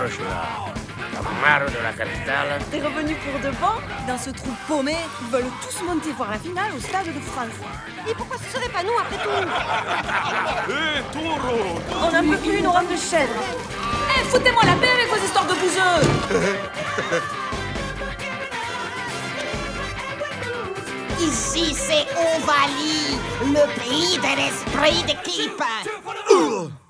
je suis là. T'as marre de la capitale? T'es revenu pour de bon? Dans ce trou paumé, ils veulent tous monter voir la finale au Stade de France. Et pourquoi ce serait pas nous après tout? Hé, taureau! On n'en peut plus, une rampe de chèvre. Eh, foutez-moi la paix avec vos histoires de bouseux! Ici, c'est Ovalie, le pays de l'esprit d'équipe.